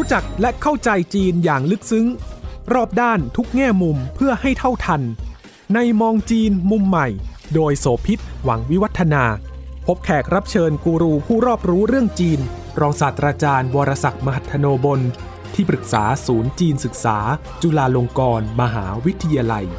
จักและเข้าใจจีนอย่างลึกซึ้งรอบด้านทุกแง่มุมเพื่อให้เท่าทันในมองจีนมุมใหม่โดยโสภิต หวังวิวัฒนาพบแขกรับเชิญกูรูผู้รอบรู้เรื่องจีนรองศาสตราจารย์วรศักดิ์มหัทโนบลที่ปรึกษาศูนย์จีนศึกษาจุฬาลงกรณ์มหาวิทยาลัย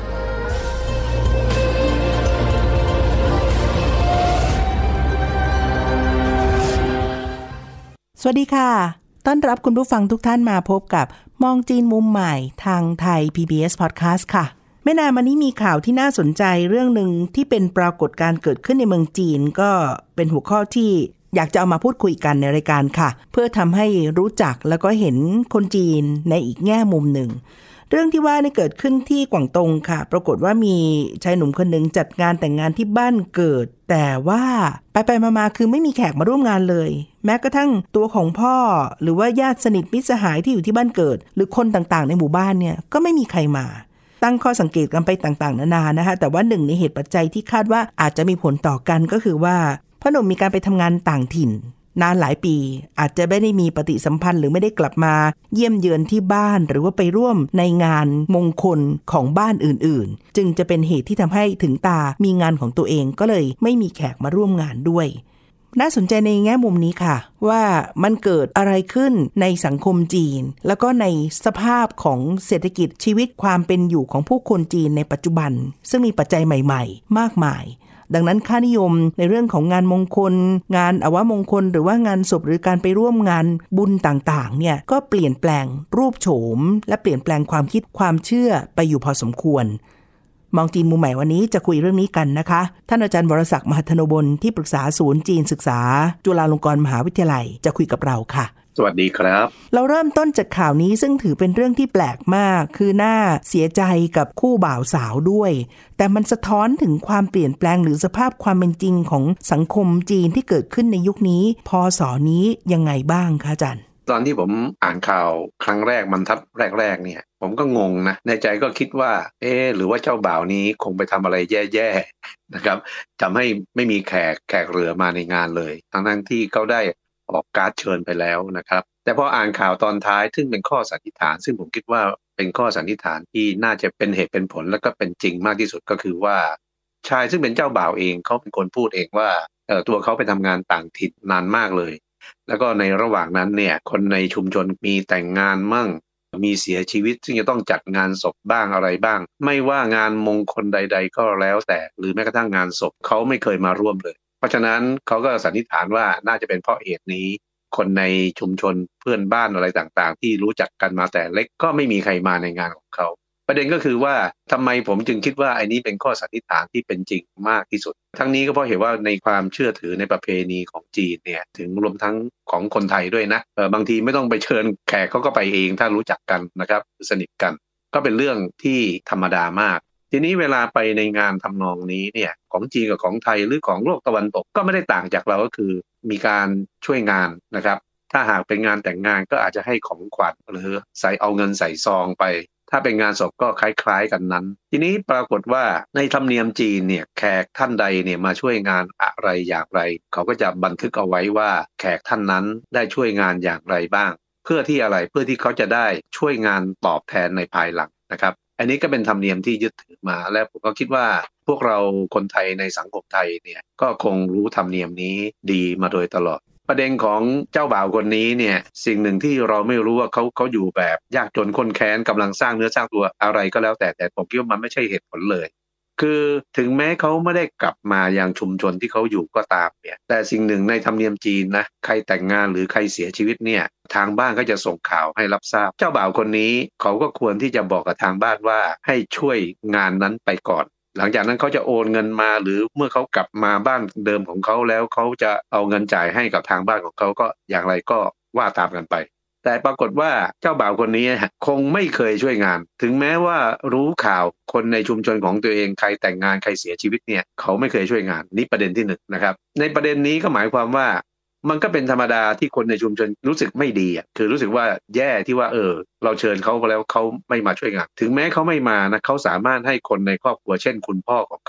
สวัสดีค่ะต้อนรับคุณผู้ฟังทุกท่านมาพบกับมองจีนมุมใหม่ทางไทย PBS Podcast ค่ะไม่นานมานี้มีข่าวที่น่าสนใจเรื่องหนึ่งที่เป็นปรากฏการณ์เกิดขึ้นในเมืองจีนก็เป็นหัวข้อที่อยากจะเอามาพูดคุยกันในรายการค่ะเพื่อทำให้รู้จักแล้วก็เห็นคนจีนในอีกแง่มุมหนึ่งเรื่องที่ว่านี่เกิดขึ้นที่กวางตงค่ะปรากฏว่ามีชายหนุ่มคนหนึ่งจัดงานแต่งงานที่บ้านเกิดแต่ว่าไปมาคือไม่มีแขกมาร่วมงานเลยแม้กระทั่งตัวของพ่อหรือว่าญาติสนิทมิตรสหายที่อยู่ที่บ้านเกิดหรือคนต่างๆในหมู่บ้านเนี่ยก็ไม่มีใครมาตั้งข้อสังเกตกันไปต่างๆนานานะคะแต่ว่าหนึ่งในเหตุปัจจัยที่คาดว่าอาจจะมีผลต่อกันก็คือว่าพ่อหนุ่มมีการไปทำงานต่างถิ่นนานหลายปีอาจจะไม่ได้มีปฏิสัมพันธ์หรือไม่ได้กลับมาเยี่ยมเยือนที่บ้านหรือว่าไปร่วมในงานมงคลของบ้านอื่นๆจึงจะเป็นเหตุที่ทำให้ถึงตามีงานของตัวเองก็เลยไม่มีแขกมาร่วมงานด้วยน่าสนใจในแง่มุมนี้ค่ะว่ามันเกิดอะไรขึ้นในสังคมจีนแล้วก็ในสภาพของเศรษฐกิจชีวิตความเป็นอยู่ของผู้คนจีนในปัจจุบันซึ่งมีปัจจัยใหม่ๆมากมายดังนั้นค่านิยมในเรื่องของงานมงคลงานอวมงคลหรือว่างานศพหรือการไปร่วมงานบุญต่างๆเนี่ยก็เปลี่ยนแปลงรูปโฉมและเปลี่ยนแปลงความคิดความเชื่อไปอยู่พอสมควรมองจีนมุมใหม่วันนี้จะคุยเรื่องนี้กันนะคะท่านอาจารย์วรศักดิ์มหัทโนบลที่ปรึกษาศูนย์จีนศึกษาจุฬาลงกรณ์มหาวิทยาลัยจะคุยกับเราค่ะสวัสดีครับเราเริ่มต้นจากข่าวนี้ซึ่งถือเป็นเรื่องที่แปลกมากคือน่าเสียใจกับคู่บ่าวสาวด้วยแต่มันสะท้อนถึงความเปลี่ยนแปลงหรือสภาพความเป็นจริงของสังคมจีนที่เกิดขึ้นในยุคนี้พศนี้ยังไงบ้างคะอาจารย์ตอนที่ผมอ่านข่าวครั้งแรกบรรทัดแรกๆเนี่ยผมก็งงนะในใจก็คิดว่าหรือว่าเจ้าบ่าวนี้คงไปทำอะไรแย่ๆนะครับทำให้ไม่มีแขกเรือมาในงานเลยทั้งที่เขาได้ออกการ์ดเชิญไปแล้วนะครับแต่พออ่านข่าวตอนท้ายซึ่งเป็นข้อสันนิษฐานซึ่งผมคิดว่าเป็นข้อสันนิษฐานที่น่าจะเป็นเหตุเป็นผลและก็เป็นจริงมากที่สุดก็คือว่าชายซึ่งเป็นเจ้าบ่าวเองเขาเป็นคนพูดเองว่าตัวเขาไปทำงานต่างถิ่นนานมากเลยแล้วก็ในระหว่างนั้นเนี่ยคนในชุมชนมีแต่งงานมั่งมีเสียชีวิตซึ่งจะต้องจัดงานศพบ้างอะไรบ้างไม่ว่างานมงคลใดๆก็แล้วแต่หรือแม้กระทั่งงานศพเขาไม่เคยมาร่วมเลยเพราะฉะนั้นเขาก็สันนิษฐานว่าน่าจะเป็นเพราะเหตุนี้คนในชุมชนเพื่อนบ้านอะไรต่างๆที่รู้จักกันมาแต่เล็กก็ไม่มีใครมาในงานของเขาประเด็นก็คือว่าทำไมผมจึงคิดว่าไอ้นี้เป็นข้อสันนิษฐานที่เป็นจริงมากที่สุดทั้งนี้ก็เพราะเห็นว่าในความเชื่อถือในประเพณีของจีนเนี่ยถึงรวมทั้งของคนไทยด้วยนะบางทีไม่ต้องไปเชิญแขกเขาก็ไปเองถ้ารู้จักกันนะครับสนิทกันก็เป็นเรื่องที่ธรรมดามากทีนี้เวลาไปในงานทำนองนี้เนี่ยของจีนกับของไทยหรือของโลกตะวันตกก็ไม่ได้ต่างจากเราก็คือมีการช่วยงานนะครับถ้าหากเป็นงานแต่งงานก็อาจจะให้ของขวัญหรือใส่เอาเงินใส่ซองไปถ้าเป็นงานศพก็คล้ายๆกันนั้นทีนี้ปรากฏว่าในธรรมเนียมจีนเนี่ยแขกท่านใดเนี่ยมาช่วยงานอะไรอย่างไรเขาก็จะบันทึกเอาไว้ว่าแขกท่านนั้นได้ช่วยงานอย่างไรบ้างเพื่อที่อะไรเพื่อที่เขาจะได้ช่วยงานตอบแทนในภายหลังนะครับอันนี้ก็เป็นธรรมเนียมที่ยึดถือมาและผมก็คิดว่าพวกเราคนไทยในสังคมไทยเนี่ยก็คงรู้ธรรมเนียมนี้ดีมาโดยตลอดประเด็นของเจ้าบ่าวคนนี้เนี่ยสิ่งหนึ่งที่เราไม่รู้ว่าเขาอยู่แบบยากจนข้นแค้นกำลังสร้างเนื้อสร้างตัวอะไรก็แล้วแต่ผมคิดว่ามันไม่ใช่เหตุผลเลยคือถึงแม้เขาไม่ได้กลับมายังชุมชนที่เขาอยู่ก็ตามเนี่ยแต่สิ่งหนึ่งในธรรมเนียมจีนนะใครแต่งงานหรือใครเสียชีวิตเนี่ยทางบ้านก็จะส่งข่าวให้รับทราบเจ้าบ่าวคนนี้เขาก็ควรที่จะบอกกับทางบ้านว่าให้ช่วยงานนั้นไปก่อนหลังจากนั้นเขาจะโอนเงินมาหรือเมื่อเขากลับมาบ้านเดิมของเขาแล้วเขาจะเอาเงินจ่ายให้กับทางบ้านของเขาก็อย่างไรก็ว่าตามกันไปแต่ปรากฏว่าเจ้าบ่าวคนนี้คงไม่เคยช่วยงานถึงแม้ว่ารู้ข่าวคนในชุมชนของตัวเองใครแต่งงานใครเสียชีวิตเนี่ยเขาไม่เคยช่วยงานนี่ประเด็นที่1นะครับในประเด็นนี้ก็หมายความว่ามันก็เป็นธรรมดาที่คนในชุมชนรู้สึกไม่ดีคือรู้สึกว่าแย่ที่ว่าเราเชิญเขาไปแล้วเขาไม่มาช่วยงานถึงแม้เขาไม่มานะเขาสามารถให้คนในครอบครัวเช่นคุณพ่อของเขา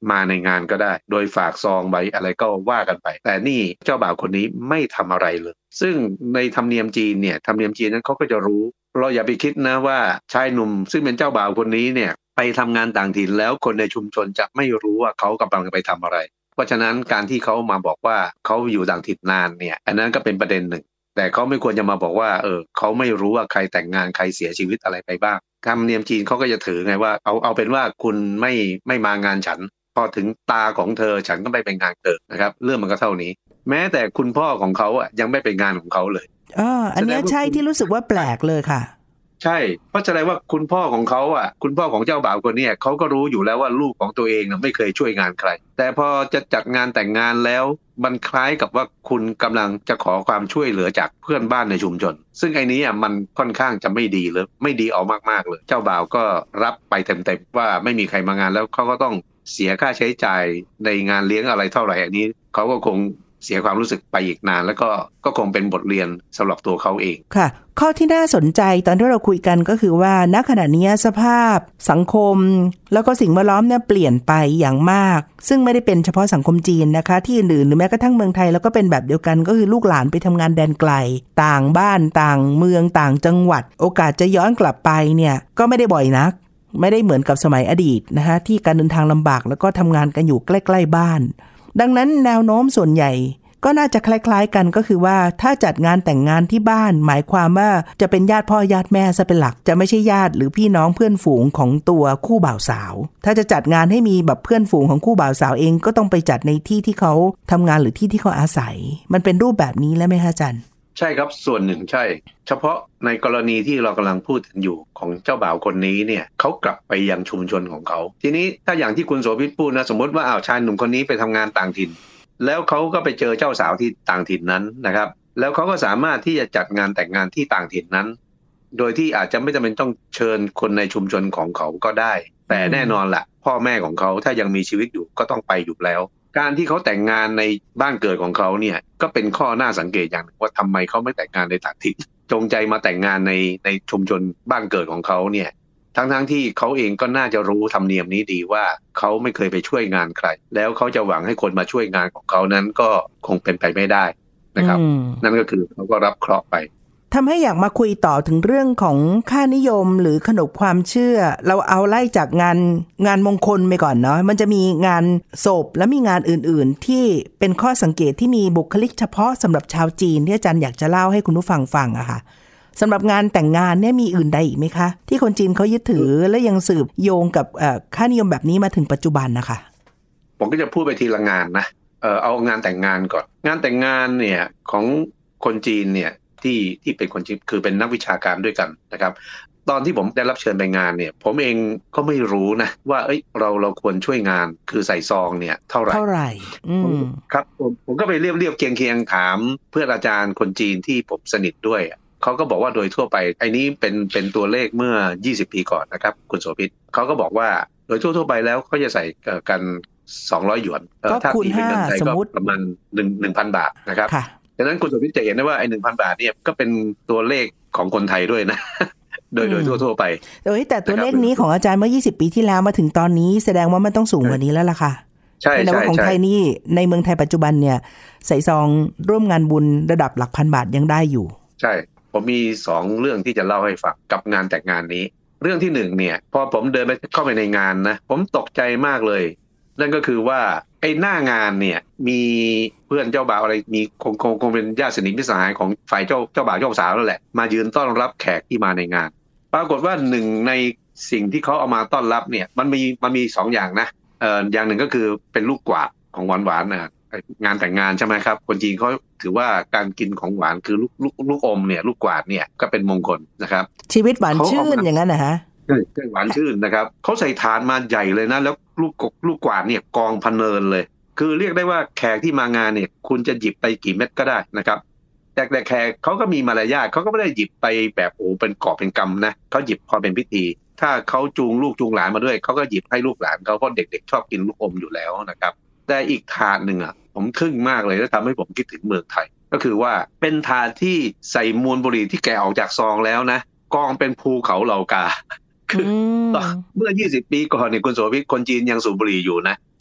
มาในงานก็ได้โดยฝากซองไว้อะไรก็ว่ากันไปแต่นี่เจ้าบ่าวคนนี้ไม่ทำอะไรเลยซึ่งในธรรมเนียมจีนเนี่ยธรรมเนียมจีนนั้นเขาก็จะรู้เราอย่าไปคิดนะว่าชายหนุ่มซึ่งเป็นเจ้าบ่าวคนนี้เนี่ยไปทำงานต่างถิ่นแล้วคนในชุมชนจะไม่รู้ว่าเขากำลังไปทำอะไรเพราะฉะนั้นการที่เขามาบอกว่าเขาอยู่ต่างถิ่นนานเนี่ยอันนั้นก็เป็นประเด็นหนึ่งแต่เขาไม่ควรจะมาบอกว่าเขาไม่รู้ว่าใครแต่งงานใครเสียชีวิตอะไรไปบ้างธรรมเนียมจีนเขาก็จะถือไงว่าเอาเป็นว่าคุณไม่มางานฉันพอถึงตาของเธอฉันก็ไม่ไปงานเธอนะครับเรื่องมันก็เท่านี้แม้แต่คุณพ่อของเขายังไม่ไปงานของเขาเลยอันนี้ใช่ที่รู้สึกว่าแปลกเลยค่ะใช่เพราะแสดงว่าคุณพ่อของเขาคุณพ่อของเจ้าบ่าวคนนี้เขาก็รู้อยู่แล้วว่าลูกของตัวเองไม่เคยช่วยงานใครแต่พอจะจัดงานแต่งงานแล้วมันคล้ายกับว่าคุณกำลังจะขอความช่วยเหลือจากเพื่อนบ้านในชุมชนซึ่งไอ้นี้มันค่อนข้างจะไม่ดีเลยไม่ดีเอามากๆเลยเจ้าบ่าวก็รับไปเต็มๆว่าไม่มีใครมางานแล้วเขาก็ต้องเสียค่าใช้จ่ายในงานเลี้ยงอะไรเท่าไหร่อันนี้เขาก็คงเสียความรู้สึกไปอีกนานแล้วก็คงเป็นบทเรียนสำหรับตัวเขาเองค่ะข้อที่น่าสนใจตอนที่เราคุยกันก็คือว่าณขณะนี้สภาพสังคมแล้วก็สิ่งแวดล้อมเนี่ยเปลี่ยนไปอย่างมากซึ่งไม่ได้เป็นเฉพาะสังคมจีนนะคะที่อื่นๆหรือแม้กระทั่งเมืองไทยแล้วก็เป็นแบบเดียวกันก็คือลูกหลานไปทำงานแดนไกลต่างบ้านต่างเมืองต่างจังหวัดโอกาสจะย้อนกลับไปเนี่ยก็ไม่ได้บ่อยนักไม่ได้เหมือนกับสมัยอดีตนะคะที่การเดินทางลำบากแล้วก็ทำงานกันอยู่ใกล้ๆบ้านดังนั้นแนวโน้มส่วนใหญ่ก็น่าจะคล้ายๆกันก็คือว่าถ้าจัดงานแต่งงานที่บ้านหมายความว่าจะเป็นญาติพ่อญาติแม่ซะเป็นหลักจะไม่ใช่ญาติหรือพี่น้องเพื่อนฝูงของตัวคู่บ่าวสาวถ้าจะจัดงานให้มีแบบเพื่อนฝูงของคู่บ่าวสาวเองก็ต้องไปจัดในที่ที่เขาทำงานหรือที่ที่เขาอาศัยมันเป็นรูปแบบนี้แล้วไหมคะอาจารย์ใช่ครับส่วนหนึ่งใช่เฉพาะในกรณีที่เรากำลังพูดถึงอยู่ของเจ้าบ่าวคนนี้เนี่ยเขากลับไปยังชุมชนของเขาทีนี้ถ้าอย่างที่คุณโสภิตพูดนะสมมติว่าชายหนุ่มคนนี้ไปทำงานต่างถิ่นแล้วเขาก็ไปเจอเจ้าสาวที่ต่างถิ่นนั้นนะครับแล้วเขาก็สามารถที่จะจัดงานแต่งงานที่ต่างถิ่นนั้นโดยที่อาจจะไม่จำเป็นต้องเชิญคนในชุมชนของเขาก็ได้แต่แน่นอนละพ่อแม่ของเขาถ้ายังมีชีวิตอยู่ก็ต้องไปอยู่แล้วการที่เขาแต่งงานในบ้านเกิดของเขาเนี่ยก็เป็นข้อน่าสังเกตอย่างนึงว่าทำไมเขาไม่แต่งงานในต่างถิ่นจงใจมาแต่งงานในชุมชนบ้านเกิดของเขาเนี่ยทั้งที่เขาเองก็น่าจะรู้ธรรมเนียมนี้ดีว่าเขาไม่เคยไปช่วยงานใครแล้วเขาจะหวังให้คนมาช่วยงานของเขานั้นก็คงเป็นไปไม่ได้นะครับนั่นก็คือเขาก็รับเคราะห์ไปทำให้อยากมาคุยต่อถึงเรื่องของค่านิยมหรือขนบความเชื่อเราเอาไล่จากงานมงคลไปก่อนเนาะมันจะมีงานศพและมีงานอื่นๆที่เป็นข้อสังเกตที่มีบุคลิกเฉพาะสำหรับชาวจีนที่อาจารย์อยากจะเล่าให้คุณผู้ฟังฟังอะค่ะสำหรับงานแต่งงานเนี่ยมีอื่นใดอีกไหมคะที่คนจีนเขายึดถือและยังสืบโยงกับค่านิยมแบบนี้มาถึงปัจจุบันนะคะผมก็จะพูดไปทีละงานนะเอางานแต่งงานก่อนงานแต่งงานเนี่ยของคนจีนเนี่ยที่เป็นคนจีนคือเป็นนักวิชาการด้วยกันนะครับตอนที่ผมได้รับเชิญไปงานเนี่ยผมเองก็ไม่รู้นะว่าเราควรช่วยงานคือใส่ซองเนี่ยเท่าไหร่ครับผมก็ไปเรียบเคียงถามเพื่อนอาจารย์คนจีนที่ผมสนิทด้วยเขาก็บอกว่าโดยทั่วไปไอ้นี้เป็นตัวเลขเมื่อ20 ปีก่อนนะครับคุณโสภิตเขาก็บอกว่าโดยทั่วไปแล้วเขาจะใส่กัน200 หยวนถ้าตีเป็นเงินไทยก็ประมาณ 1,000 บาทนะครับดังนั้นคุณโสภิตจะเห็นได้ว่าไอ้ 1,000 บาทเนี่ยก็เป็นตัวเลขของคนไทยด้วยนะโดยทั่วไปแต่ตัวเลขนี้ของอาจารย์เมื่อ20 ปีที่แล้วมาถึงตอนนี้แสดงว่ามันต้องสูงกว่านี้แล้วล่ะค่ะใช่แต่ว่าของไทยนี่ในเมืองไทยปัจจุบันเนี่ยใส่ซองร่วมงานบุญระดับหลักพันบาทยังได้อยู่ใช่ผมมี2เรื่องที่จะเล่าให้ฟังกับงานแต่งงานนี้เรื่องที่1เนี่ยพอผมเดินไปเข้าไปในงานนะผมตกใจมากเลยนั่นก็คือว่าไอ้หน้างานเนี่ยมีเพื่อนเจ้าบ่าวอะไรมีคงเป็นญาติสนิทมิตรสหายของฝ่ายเจ้าบ่าวเจ้าสาวนั่นแหละมายืนต้อนรับแขกที่มาในงานปรากฏว่าหนึ่งในสิ่งที่เขาเอามาต้อนรับเนี่ยมันมี2อย่างนะอย่างหนึ่งก็คือเป็นลูกกวาดของหวานๆนะงานแต่งงานใช่ไหมครับคนจีนเขาถือว่าการกินของหวานคือลูกอมเนี่ยลูกกวาดเนี่ยก็เป็นมงคลนะครับชีวิตหวานชื่นอย่างนั้นนะฮะใช่หวานชื่นนะครับเขาใส่ถาดมาใหญ่เลยนะแล้วลูกกวาดเนี่ยกองพะเนินเลยคือเรียกได้ว่าแขกที่มางานเนี่ยคุณจะหยิบไปกี่เม็ดก็ได้นะครับแต่แขกเขาก็มีมารยาทเขาก็ไม่ได้หยิบไปแบบเป็นกอบเป็นกำนะเขาหยิบพอเป็นพิธีถ้าเขาจูงลูกจูงหลานมาด้วยเขาก็หยิบให้ลูกหลานเขาเพราะเด็กๆชอบกินลูกอมอยู่แล้วนะครับแต่อีกถาดหนึ่งผมทึ่งมากเลยแล้วทำให้ผมคิดถึงเมืองไทยก็คือว่าเป็นถาดที่ใส่มวลบุหรี่ที่แกะออกจากซองแล้วนะกองเป็นภูเขาเหล่ากาคือเมื่อ20 ปีก่อนเนี่ยคุณโสภิตคนจีนยังสูบบุหรี่อยู่นะ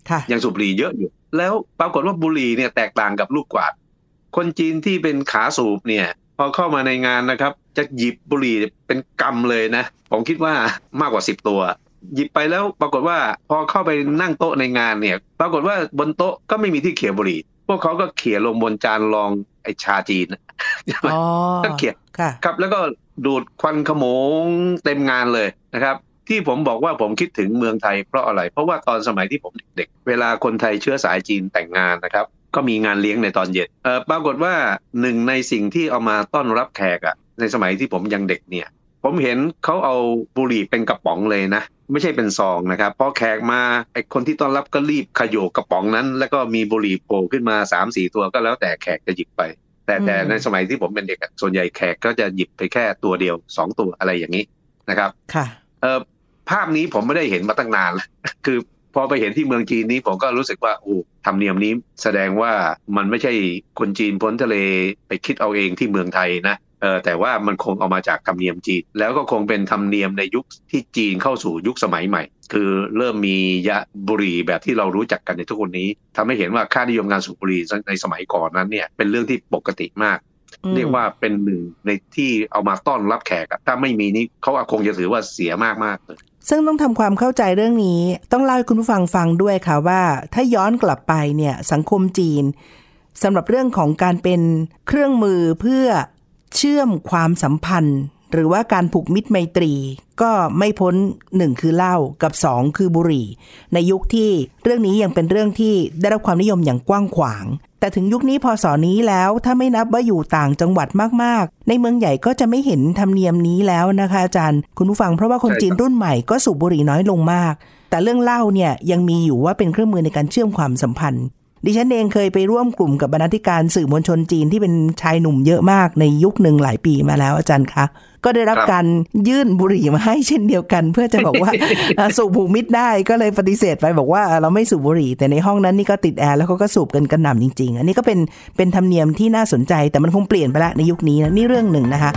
ยังสูบบุหรี่เยอะอยู่แล้วปรากฏว่าบุหรี่เนี่ยแตกต่างกับลูกกวาดคนจีนที่เป็นขาสูบเนี่ยพอเข้ามาในงานนะครับจะหยิบบุหรี่เป็นกำเลยนะผมคิดว่ามากกว่า10ตัวหยิบไปแล้วปรากฏว่าพอเข้าไปนั่งโต๊ะในงานเนี่ยปรากฏว่าบนโต๊ะก็ไม่มีที่เขี่ยบุหรี่พวกเขาก็เขี่ยลงบนจานรองไอ้ชาจีนก็เขี่ยครับแล้วก็ดูดควันขโมงเต็มงานเลยนะครับที่ผมบอกว่าผมคิดถึงเมืองไทยเพราะอะไรเพราะว่าตอนสมัยที่ผมเด็กๆเวลาคนไทยเชื้อสายจีนแต่งงานนะครับก็มีงานเลี้ยงในตอนเย็นปรากฏว่าหนึ่งในสิ่งที่เอามาต้อนรับแขกในสมัยที่ผมยังเด็กเนี่ยผมเห็นเขาเอาบุหรี่เป็นกระป๋องเลยนะไม่ใช่เป็นซองนะครับพอแขกมาไอ้คนที่ต้อนรับก็รีบขโยกกระป๋องนั้นแล้วก็มีบุหรี่โผล่ขึ้นมา 3-4 ตัวก็แล้วแต่แขกจะหยิบไปแต่ในสมัยที่ผมเป็นเด็กส่วนใหญ่แขกก็จะหยิบไปแค่ตัวเดียว2ตัวอะไรอย่างนี้นะครับค่ะภาพนี้ผมไม่ได้เห็นมาตั้งนานแล้วคือพอไปเห็นที่เมืองจีนนี้ผมก็รู้สึกว่าโอ้ธรรมเนียมนี้แสดงว่ามันไม่ใช่คนจีนพ้นทะเลไปคิดเอาเองที่เมืองไทยนะแต่ว่ามันคงเอามาจากธรรมเนียมจีนแล้วก็คงเป็นธรรมเนียมในยุคที่จีนเข้าสู่ยุคสมัยใหม่คือเริ่มมียาบุหรี่แบบที่เรารู้จักกันในทุกวันนี้ทำให้เห็นว่าค่านิยมการสูบบุหรี่ในสมัยก่อนนั้นเนี่ยเป็นเรื่องที่ปกติมากเรียกว่าเป็นหนึ่งในที่เอามาต้อนรับแขกถ้าไม่มีนี้เขาคงจะถือว่าเสียมากๆเลยซึ่งต้องทำความเข้าใจเรื่องนี้ต้องเล่าให้คุณผู้ฟังฟังด้วยค่ะว่าถ้าย้อนกลับไปเนี่ยสังคมจีนสำหรับเรื่องของการเป็นเครื่องมือเพื่อเชื่อมความสัมพันธ์หรือว่าการผูกมิตรไมตรีก็ไม่พ้น1คือเหล้ากับ2คือบุหรี่ในยุคที่เรื่องนี้ยังเป็นเรื่องที่ได้รับความนิยมอย่างกว้างขวางแต่ถึงยุคนี้พศนี้แล้วถ้าไม่นับว่าอยู่ต่างจังหวัดมากๆในเมืองใหญ่ก็จะไม่เห็นธรรมเนียมนี้แล้วนะคะอาจารย์คุณผู้ฟังเพราะว่าคนจีนรุ่นใหม่ก็สูบบุหรี่น้อยลงมากแต่เรื่องเหล้าเนี่ยยังมีอยู่ว่าเป็นเครื่องมือในการเชื่อมความสัมพันธ์ดิฉันเองเคยไปร่วมกลุ่มกับบรรณาธิการสื่อมวลชนจีนที่เป็นชายหนุ่มเยอะมากในยุคหนึ่งหลายปีมาแล้วอาจารย์คะก็ได้รับการยื่นบุหรี่มาให้เช่นเดียวกันเพื่อจะบอกว่า สูบผูกมิตรได้ก็เลยปฏิเสธไปบอกว่าเราไม่สูบบุหรี่แต่ในห้องนั้นนี่ก็ติดแอร์แล้วเขาก็สูบกันกระหน่ำจริงๆอันนี้ก็เป็นธรรมเนียมที่น่าสนใจแต่มันคงเปลี่ยนไปแล้วในยุคนี้นะนี่เรื่องหนึ่งนะคะ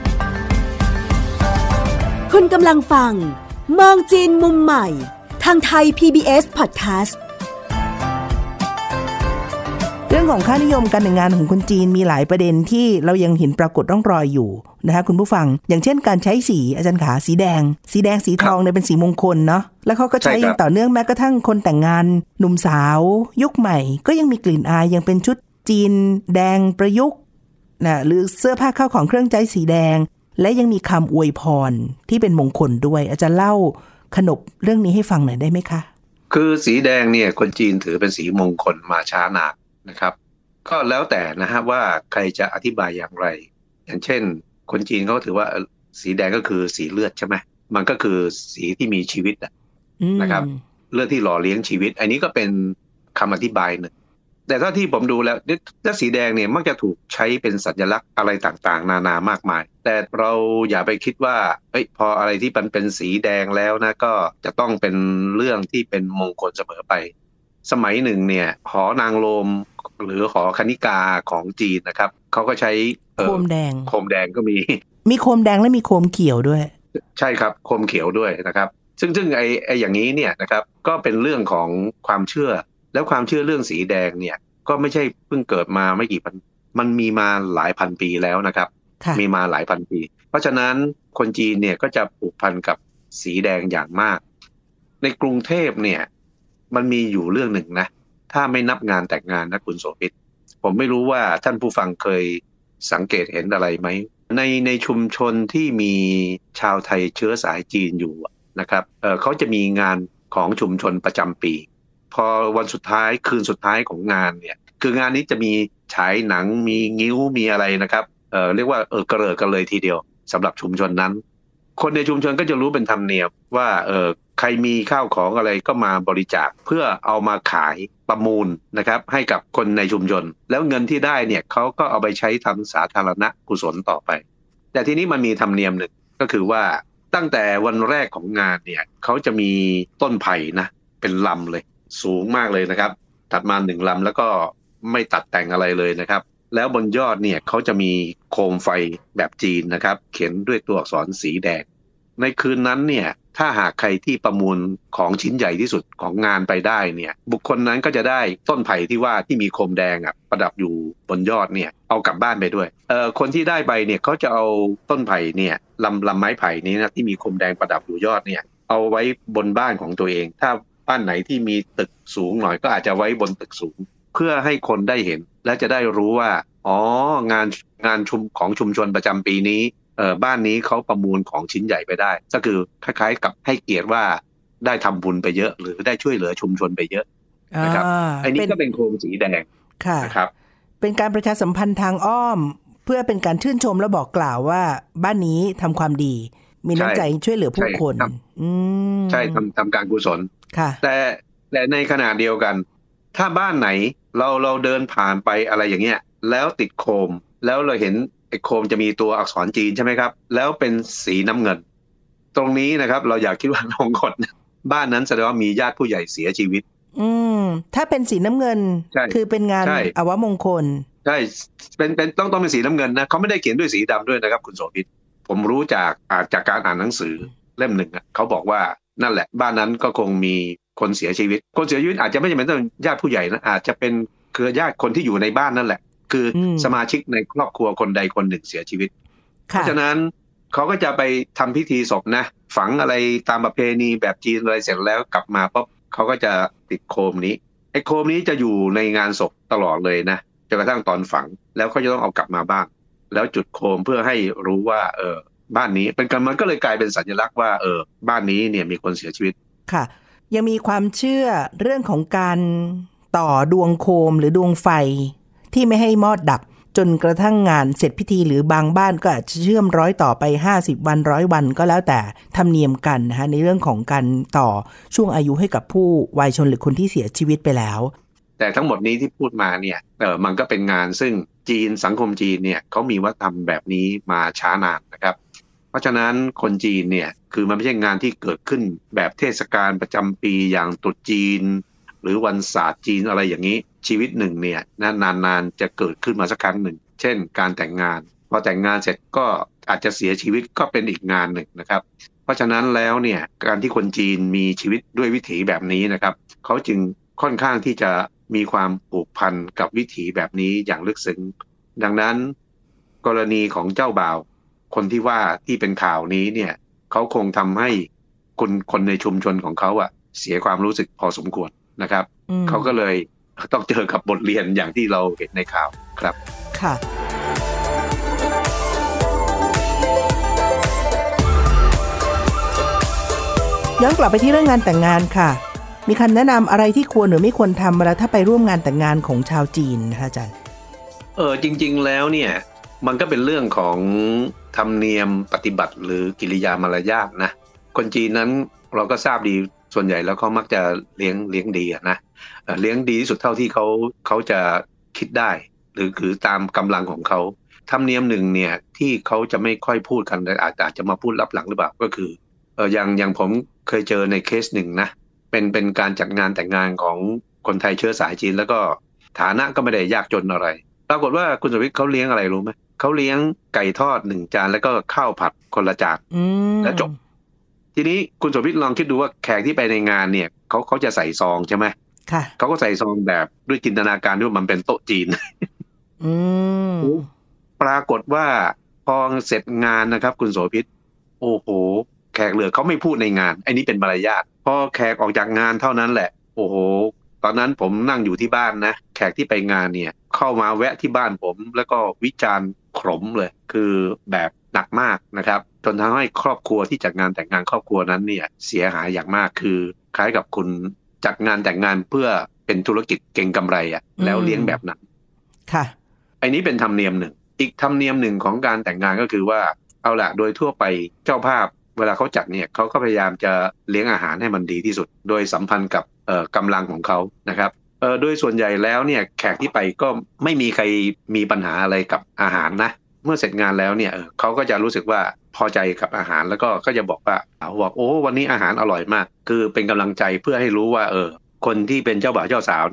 คุณกำลังฟังมองจีนมุมใหม่ทางไทย PBS Podcast เรื่องของค่านิยมการแต่งงานของคนจีนมีหลายประเด็นที่เรายังเห็นปรากฏร่องรอยอยู่นะคะคุณผู้ฟังอย่างเช่นการใช้สีอาจารย์ขาสีแดงสีทองเนี่ยเป็นสีมงคลเนาะแล้วเขาก็ใช้อย่างต่อเนื่องแม้กระทั่งคนแต่งงานหนุ่มสาวยุคใหม่ก็ยังมีกลิ่นอายยังเป็นชุดจีนแดงประยุกต์นะหรือเสื้อผ้าเข้าของเครื่องใจสีแดงและยังมีคำอวยพรที่เป็นมงคลด้วยอาจารย์เล่าขนบเรื่องนี้ให้ฟังหน่อยได้ไหมคะคือสีแดงเนี่ยคนจีนถือเป็นสีมงคลมาช้านานนะครับก็แล้วแต่นะฮะว่าใครจะอธิบายอย่างไรอย่างเช่นคนจีนเขาถือว่าสีแดงก็คือสีเลือดใช่ไหมมันก็คือสีที่มีชีวิตนะครับเลือดที่หล่อเลี้ยงชีวิตอันนี้ก็เป็นคำอธิบายหนึ่งแต่ถ้าที่ผมดูแล้วสีแดงเนี่ยมักจะถูกใช้เป็นสัญลักษณ์อะไรต่างๆนานามากมายแต่เราอย่าไปคิดว่าพออะไรที่มันเป็นสีแดงแล้วนะก็จะต้องเป็นเรื่องที่เป็นมงคลเสมอไปสมัยหนึ่งเนี่ยหอนางโรมหรือหอคณิกาของจีนนะครับเขาก็ใช้โคมแดงก็มีโคมแดงและมีโคมเขียวด้วยใช่ครับโคมเขียวด้วยนะครับซึ่งไอ้อย่างนี้เนี่ยนะครับก็เป็นเรื่องของความเชื่อแล้วความเชื่อเรื่องสีแดงเนี่ยก็ไม่ใช่เพิ่งเกิดมาไม่กี่พันมันมีมาหลายพันปีแล้วนะครับมีมาหลายพันปีเพราะฉะนั้นคนจีนเนี่ยก็จะผูกพันกับสีแดงอย่างมากในกรุงเทพเนี่ยมันมีอยู่เรื่องหนึ่งนะถ้าไม่นับงานแต่งงานนะคุณโสภิตผมไม่รู้ว่าท่านผู้ฟังเคยสังเกตเห็นอะไรไหมในชุมชนที่มีชาวไทยเชื้อสายจีนอยู่นะครับเขาจะมีงานของชุมชนประจำปีพอวันสุดท้ายคืนสุดท้ายของงานเนี่ยคืองานนี้จะมีฉายหนังมีงิ้วมีอะไรนะครับเรียกว่ากระเริกกันเลยทีเดียวสำหรับชุมชนนั้นคนในชุมชนก็จะรู้เป็นธรรมเนียมว่าใครมีข้าวของอะไรก็มาบริจาคเพื่อเอามาขายประมูลนะครับให้กับคนในชุมชนแล้วเงินที่ได้เนี่ยเขาก็เอาไปใช้ทำสาธารณกุศลต่อไปแต่ทีนี้มันมีธรรมเนียมหนึ่งก็คือว่าตั้งแต่วันแรกของงานเนี่ยเขาจะมีต้นไผ่นะเป็นลำเลยสูงมากเลยนะครับตัดมา1ลำแล้วก็ไม่ตัดแต่งอะไรเลยนะครับแล้วบนยอดเนี่ยเขาจะมีโคมไฟแบบจีนนะครับเขียนด้วยตัวอักษรสีแดงในคืนนั้นเนี่ยถ้าหากใครที่ประมูลของชิ้นใหญ่ที่สุดของงานไปได้เนี่ยบุคคลนั้นก็จะได้ต้นไผ่ที่ว่าที่มีโคมแดงประดับอยู่บนยอดเนี่ยเอากลับบ้านไปด้วยคนที่ได้ไปเนี่ยเขาจะเอาต้นไผ่เนี่ยลำไม้ไผ่นี้นะที่มีโคมแดงประดับอยู่ยอดเนี่ยเอาไว้บนบ้านของตัวเองถ้าบ้านไหนที่มีตึกสูงหน่อยก็อาจจะไว้บนตึกสูงเพื่อให้คนได้เห็นและจะได้รู้ว่าอ๋องานของชุมชนประจำปีนี้บ้านนี้เขาประมูลของชิ้นใหญ่ไปได้ก็คือคล้ายๆกับให้เกียรติว่าได้ทำบุญไปเยอะหรือได้ช่วยเหลือชุมชนไปเยอะนะครับอันนี้ก็เป็นโคมสีแดงนะครับเป็นการประชาสัมพันธ์ทางอ้อมเพื่อเป็นการชื่นชมและบอกกล่าวว่าบ้านนี้ทำความดีมีน้ำใจช่วยเหลือผู้คนใช่ทำการกุศลแต่ในขณะเดียวกันถ้าบ้านไหนเราเดินผ่านไปอะไรอย่างเงี้ยแล้วติดโคมแล้วเราเห็นไอ้โคมจะมีตัวอักษรจีนใช่ไหมครับแล้วเป็นสีน้ำเงินตรงนี้นะครับเราอยากคิดว่าลองกดบ้านนั้นแสดงว่ามีญาติผู้ใหญ่เสียชีวิตถ้าเป็นสีน้ำเงินคือเป็นงานอวมงคลใช่เป็นต้องเป็นสีน้ำเงินนะเขาไม่ได้เขียนด้วยสีดำด้วยนะครับคุณโสภิตผมรู้จากการอ่านหนังสือเล่มหนึ่งเขาบอกว่านั่นแหละบ้านนั้นก็คงมีคนเสียชีวิตอาจจะไม่จำเป็นต้องญาติผู้ใหญ่นะอาจจะเป็นเครือญาติคนที่อยู่ในบ้านนั่นแหละคือสมาชิกในครอบครัวคนใดคนหนึ่งเสียชีวิตเพราะฉะนั้นเขาก็จะไปทำพิธีศพนะฝังอะไรตามประเพณีแบบจีนอะไรเสร็จแล้วกลับมาปุ๊บเขาก็จะติดโคมนี้ไอ้โคมนี้จะอยู่ในงานศพตลอดเลยนะจนกระทั่งตอนฝังแล้วเขาจะต้องเอากลับมาบ้านแล้วจุดโคมเพื่อให้รู้ว่าบ้านนี้เป็นมันก็เลยกลายเป็นสัญลักษณ์ว่าบ้านนี้เนี่ยมีคนเสียชีวิตค่ะยังมีความเชื่อเรื่องของการต่อดวงโคมหรือดวงไฟที่ไม่ให้มอดดับจนกระทั่งงานเสร็จพิธีหรือบางบ้านก็อาจจะเชื่อมร้อยต่อไป50วัน100วันก็แล้วแต่ธรรมเนียมกันนะคะในเรื่องของการต่อช่วงอายุให้กับผู้วายชนหรือคนที่เสียชีวิตไปแล้วแต่ทั้งหมดนี้ที่พูดมาเนี่ยมันก็เป็นงานซึ่งสังคมจีนเนี่ยเขามีวัฒนธรรมแบบนี้มาช้านานนะครับเพราะฉะนั้นคนจีนเนี่ยคือมันไม่ใช่งานที่เกิดขึ้นแบบเทศกาลประจำปีอย่างตรุษจีนหรือวันศาสตร์จีนอะไรอย่างนี้ชีวิตหนึ่งเนี่ยนานๆจะเกิดขึ้นมาสักครั้งหนึ่งเช่นการแต่งงานพอแต่งงานเสร็จก็อาจจะเสียชีวิตก็เป็นอีกงานหนึ่งนะครับเพราะฉะนั้นแล้วเนี่ยการที่คนจีนมีชีวิตด้วยวิถีแบบนี้นะครับเขาจึงค่อนข้างที่จะมีความผูกพันกับวิถีแบบนี้อย่างลึกซึ้งดังนั้นกรณีของเจ้าบ่าวคนที่ว่าที่เป็นข่าวนี้เนี่ยเขาคงทำให้คนในชุมชนของเขาเสียความรู้สึกพอสมควรนะครับเขาก็เลยต้องเจอกับบทเรียนอย่างที่เราเห็นในข่าวครับค่ะย้อนกลับไปที่เรื่องงานแต่งงานค่ะมีคำแนะนำอะไรที่ควรหรือไม่ควรทำเวลาถ้าไปร่วมงานแต่งงานของชาวจีนนะคะอาจารย์จริงๆแล้วเนี่ยมันก็เป็นเรื่องของธรรมเนียมปฏิบัติหรือกิริยามารยาทนะคนจีนนั้นเราก็ทราบดีส่วนใหญ่แล้วเขามักจะเลี้ยงดีนะเลี้ยงดีที่สุดเท่าที่เขาจะคิดได้หรือตามกำลังของเขาธรรมเนียมหนึ่งเนี่ยที่เขาจะไม่ค่อยพูดกันอาจจะมาพูดลับหลังหรือเปล่าก็คืออย่างผมเคยเจอในเคสหนึ่งนะเป็นการจัดงานแต่งงานของคนไทยเชื้อสายจีนแล้วก็ฐานะก็ไม่ได้ยากจนอะไรปรากฏว่าคุณสวิทย์เขาเลี้ยงอะไรรู้ไหมเขาเลี้ยงไก่ทอด1จานแล้วก็ข้าวผัดคนละจานแล้วจบทีนี้คุณสวิทย์ลองคิดดูว่าแขกที่ไปในงานเนี่ยเขาจะใส่ซองใช่ไหมค่ะเขาก็ใส่ซองแบบด้วยจินตนาการที่ว่ามันเป็นโต๊ะจีนปรากฏว่าพอเสร็จงานนะครับคุณโสภิตโอ้โหแขกเหลือเขาไม่พูดในงานไอ้นี้เป็นมารยาทพอแขกออกจากงานเท่านั้นแหละโอ้โหตอนนั้นผมนั่งอยู่ที่บ้านนะแขกที่ไปงานเนี่ยเข้ามาแวะที่บ้านผมแล้วก็วิจารณ์ขมเลยคือแบบหนักมากนะครับจนทำให้ครอบครัวที่จัดงานแต่งงานครอบครัวนั้นเนี่ยเสียหายอย่างมากคือคล้ายกับคุณจัดงานแต่งงานเพื่อเป็นธุรกิจเก็งกำไรแล้วเลี้ยงแบบนั้นค่ะไอ้นี้เป็นธรรมเนียมหนึ่งอีกธรรมเนียมหนึ่งของการแต่งงานก็คือว่าเอาล่ะโดยทั่วไปเจ้าภาพเวลาเขาจัดเนี่ยเขาก็พยายามจะเลี้ยงอาหารให้มันดีที่สุดโดยสัมพันธ์กับกำลังของเขานะครับโดยส่วนใหญ่แล้วเนี่ยแขกที่ไปก็ไม่มีใครมีปัญหาอะไรกับอาหารนะเมื่อเสร็จงานแล้วเนี่ยเขาก็จะรู้สึกว่าพอใจกับอาหารแล้วก็จะบอกว่าโอ้วันนี้อาหารอร่อยมากคือเป็นกำลังใจเพื่อให้รู้ว่าคนที่เป็นเจ้าบ่าวเจ้าสาวเนี่ย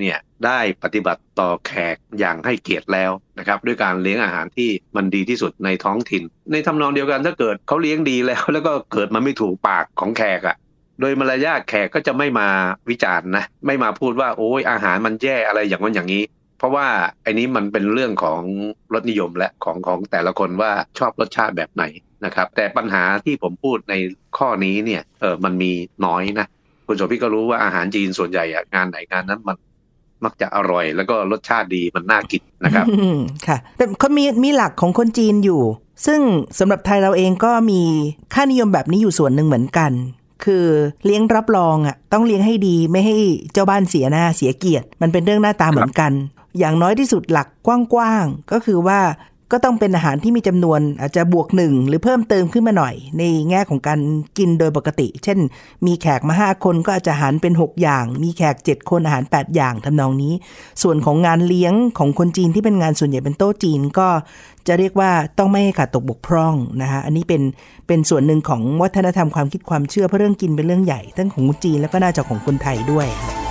ได้ปฏิบัติต่อแขกอย่างให้เกียรติแล้วนะครับด้วยการเลี้ยงอาหารที่มันดีที่สุดในท้องถิ่นในทำนองเดียวกันถ้าเกิดเขาเลี้ยงดีแล้วก็เกิดมันไม่ถูกปากของแขกโดยมารยาทแขกก็จะไม่มาวิจารณ์นะไม่มาพูดว่าโอ้ยอาหารมันแย่อะไรอย่างนั้นอย่างนี้เพราะว่าไอ้นี้มันเป็นเรื่องของรสนิยมและของแต่ละคนว่าชอบรสชาติแบบไหนนะครับแต่ปัญหาที่ผมพูดในข้อนี้เนี่ยมันมีน้อยนะคุณโสภิตก็รู้ว่าอาหารจีนส่วนใหญ่งานไหนงานนั้นมันมักจะอร่อยแล้วก็รสชาติดีมันน่ากินนะครับค่ะแต่เขามีหลักของคนจีนอยู่ซึ่งสำหรับไทยเราเองก็มีค่านิยมแบบนี้อยู่ส่วนหนึ่งเหมือนกันคือเลี้ยงรับรองต้องเลี้ยงให้ดีไม่ให้เจ้าบ้านเสียหน้าเสียเกียรติมันเป็นเรื่องหน้าตาเหมือนกันอย่างน้อยที่สุดหลักกว้างๆก็คือว่าก็ต้องเป็นอาหารที่มีจำนวนอาจจะบวก1หรือเพิ่มเติมขึ้นมาหน่อยในแง่ของการกินโดยปกติเช่นมีแขกมา5คนก็อาจจะอาหารเป็น6อย่างมีแขก7คนอาหาร8อย่างทำนองนี้ส่วนของงานเลี้ยงของคนจีนที่เป็นงานส่วนใหญ่เป็นโต๊ะจีนก็จะเรียกว่าต้องไม่ให้ขาดตกบกพร่องนะคะอันนี้เป็นส่วนหนึ่งของวัฒนธรรมความคิดความเชื่อเพราะเรื่องกินเป็นเรื่องใหญ่ทั้งของคนจีนแล้วก็น่าจะของคนไทยด้วย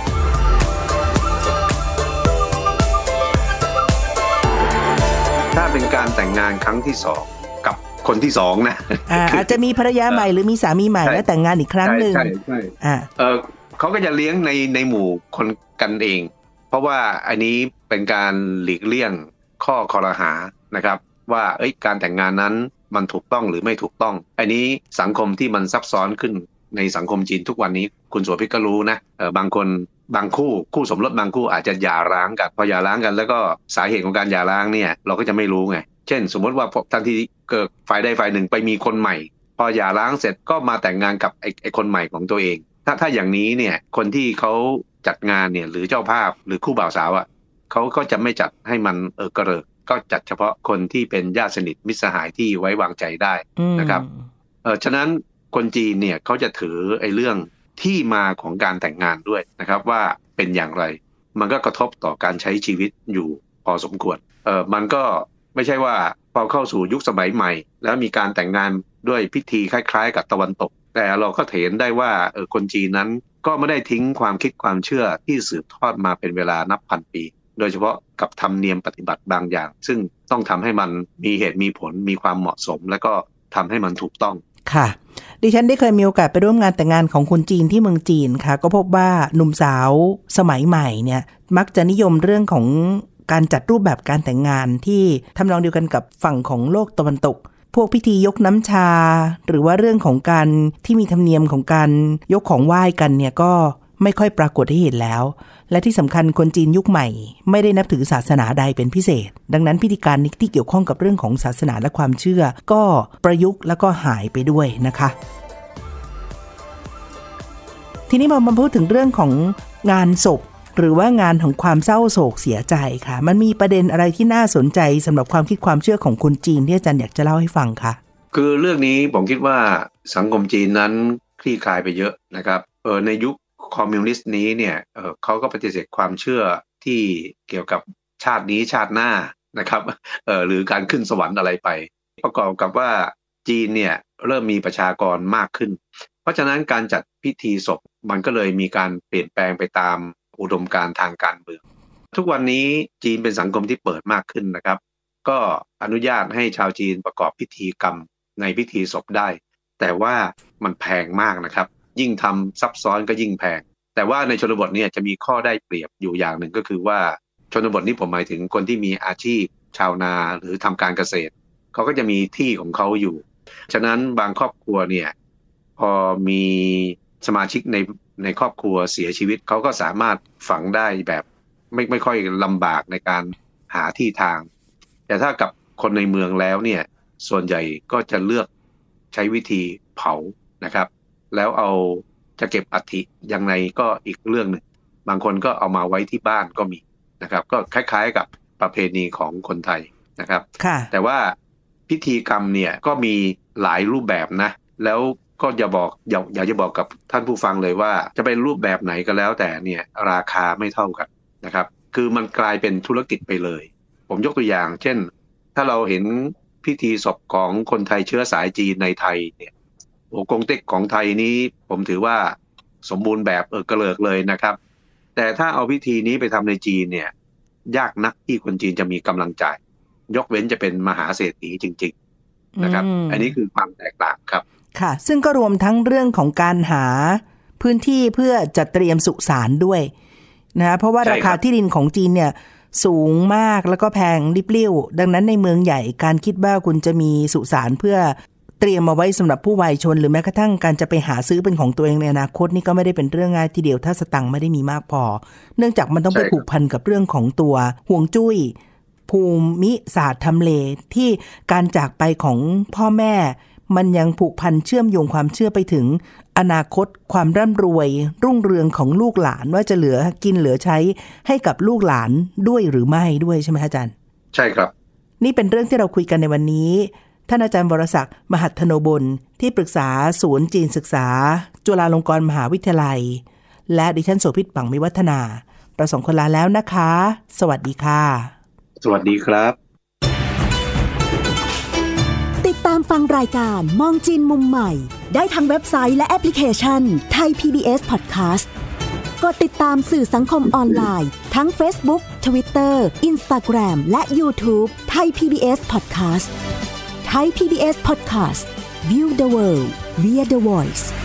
ถ้าเป็นการแต่งงานครั้งที่2กับคนที่2นะอาจจะมีภรรยาใหม่หรือมีสามีใหม่และแต่งงานอีกครั้งนึงใช่เขาก็จะเลี้ยงในหมู่คนกันเองเพราะว่าอันนี้เป็นการหลีกเลี่ยงข้อคอรหานะครับว่าการแต่งงานนั้นมันถูกต้องหรือไม่ถูกต้องอันนี้สังคมที่มันซับซ้อนขึ้นในสังคมจีนทุกวันนี้คุณโสภิตก็รู้นะบางคนบางคู่สมรสบางคู่อาจจะหย่าร้างกันพอหย่าร้างกันแล้วก็สาเหตุของการหย่าร้างเนี่ยเราก็จะไม่รู้ไงเช่นสมมติว่าทันทีเกิดฝ่ายใดฝ่ายหนึ่งไปมีคนใหม่พอหย่าร้างเสร็จก็มาแต่งงานกับไอ้คนใหม่ของตัวเองถ้าอย่างนี้เนี่ยคนที่เขาจัดงานเนี่ยหรือเจ้าภาพหรือคู่บ่าวสาวเขาก็จะไม่จัดให้มันกระเริกก็จัดเฉพาะคนที่เป็นญาติสนิทมิตรสหายที่ไว้วางใจได้นะครับฉะนั้นคนจีนเนี่ยเขาจะถือไอ้เรื่องที่มาของการแต่งงานด้วยนะครับว่าเป็นอย่างไรมันก็กระทบต่อการใช้ชีวิตอยู่พอสมควรมันก็ไม่ใช่ว่าพอเข้าสู่ยุคสมัยใหม่แล้วมีการแต่งงานด้วยพิธีคล้ายๆกับตะวันตกแต่เราก็เห็นได้ว่าคนจีนนั้นก็ไม่ได้ทิ้งความคิดความเชื่อที่สืบทอดมาเป็นเวลานับพันปีโดยเฉพาะกับธรรมเนียมปฏิบัติบางอย่างซึ่งต้องทำให้มันมีเหตุมีผลมีความเหมาะสมและก็ทำให้มันถูกต้องค่ะดิฉันได้เคยมีโอกาสไปร่วมงานแต่งงานของคนจีนที่เมืองจีนค่ะก็พบว่าหนุ่มสาวสมัยใหม่เนี่ยมักจะนิยมเรื่องของการจัดรูปแบบการแต่งงานที่ทำนองเดียวกันกับฝั่งของโลกตะวันตกพวกพิธียกน้ำชาหรือว่าเรื่องของการที่มีธรรมเนียมของการยกของไหว้กันเนี่ยก็ไม่ค่อยปรากฏให้เห็นแล้วและที่สำคัญคนจีนยุคใหม่ไม่ได้นับถือศาสนาใดเป็นพิเศษดังนั้นพิธีการที่เกี่ยวข้องกับเรื่องของศาสนาและความเชื่อก็ประยุกต์แล้วก็หายไปด้วยนะคะทีนี้มาพูดถึงเรื่องของงานศพหรือว่างานของความเศร้าโศกเสียใจค่ะมันมีประเด็นอะไรที่น่าสนใจสำหรับความคิดความเชื่อของคนจีนที่อาจารย์อยากจะเล่าให้ฟังคะคือเรื่องนี้ผมคิดว่าสังคมจีนนั้นคลี่คลายไปเยอะนะครับในยุคคอมมิวนิสต์นี้เนี่ยเขาก็ปฏิเสธความเชื่อที่เกี่ยวกับชาตินี้ชาติหน้านะครับหรือการขึ้นสวรรค์อะไรไปประกอบกับว่าจีนเนี่ยเริ่มมีประชากรมากขึ้นเพราะฉะนั้นการจัดพิธีศพมันก็เลยมีการเปลี่ยนแปลงไปตามอุดมการณ์ทางการเมืองทุกวันนี้จีนเป็นสังคมที่เปิดมากขึ้นนะครับก็อนุญาตให้ชาวจีนประกอบพิธีกรรมในพิธีศพได้แต่ว่ามันแพงมากนะครับยิ่งทำซับซ้อนก็ยิ่งแพงแต่ว่าในชนบทเนี่ยจะมีข้อได้เปรียบอยู่อย่างหนึ่งก็คือว่าชนบทนี้ผมหมายถึงคนที่มีอาชีพชาวนาหรือทำการเกษตรเขาก็จะมีที่ของเขาอยู่ฉะนั้นบางครอบครัวเนี่ยพอมีสมาชิกในครอบครัวเสียชีวิตเขาก็สามารถฝังได้แบบไม่ค่อยลำบากในการหาที่ทางแต่ถ้ากับคนในเมืองแล้วเนี่ยส่วนใหญ่ก็จะเลือกใช้วิธีเผานะครับแล้วเอาจะเก็บอัฐิยังไงก็อีกเรื่องนึงบางคนก็เอามาไว้ที่บ้านก็มีนะครับก็คล้ายๆกับประเพณีของคนไทยนะครับแต่ว่าพิธีกรรมเนี่ยก็มีหลายรูปแบบนะแล้วก็อยากจะบอกกับท่านผู้ฟังเลยว่าจะเป็นรูปแบบไหนก็แล้วแต่เนี่ยราคาไม่เท่ากันนะครับคือมันกลายเป็นธุรกิจไปเลยผมยกตัวอย่างเช่นถ้าเราเห็นพิธีศพของคนไทยเชื้อสายจีนในไทยเนี่ยกงเต็กของไทยนี้ผมถือว่าสมบูรณ์แบบกระเลิกเลยนะครับแต่ถ้าเอาวิธีนี้ไปทำในจีนเนี่ยยากนักที่คนจีนจะมีกำลังจ่ายยกเว้นจะเป็นมหาเศรษฐีจริงๆนะครับอันนี้คือความแตกต่างครับค่ะซึ่งก็รวมทั้งเรื่องของการหาพื้นที่เพื่อจัดเตรียมสุสานด้วยนะเพราะว่าราคาที่ดินของจีนเนี่ยสูงมากแล้วก็แพงริบลิ่วดังนั้นในเมืองใหญ่การคิดว่าคุณจะมีสุสานเพื่อเตรียมมาไว้สำหรับผู้วัยชนหรือแม้กระทั่งการจะไปหาซื้อเป็นของตัวเองในอนาคตนี่ก็ไม่ได้เป็นเรื่องง่ายทีเดียวถ้าสตังค์ไม่ได้มีมากพอเนื่องจากมันต้องไปผูกพันกับเรื่องของตัวห่วงจุ้ยภูมิศาสตร์ทำเลที่การจากไปของพ่อแม่มันยังผูกพันเชื่อมโยงความเชื่อไปถึงอนาคตความร่ำรวยรุ่งเรืองของลูกหลานว่าจะเหลือกินเหลือใช้ให้กับลูกหลานด้วยหรือไม่ด้วยใช่ไหมอาจารย์ใช่ครับนี่เป็นเรื่องที่เราคุยกันในวันนี้ท่านอาจารย์วรศักดิ์มหัทโนบลที่ปรึกษาศูนย์จีนศึกษาจุฬาลงกรณ์มหาวิทยาลัยและดิฉันโสภิต ปังมิวัฒนาเราสองคนลาแล้วนะคะสวัสดีค่ะสวัสดีครับติดตามฟังรายการมองจีนมุมใหม่ได้ทางเว็บไซต์และแอปพลิเคชัน Thai PBS Podcast กดติดตามสื่อสังคมออนไลน์ทั้ง Facebook, Twitter, Instagram และ YouTube Thai PBS Podcast Thai PBS Podcast View the world via the voice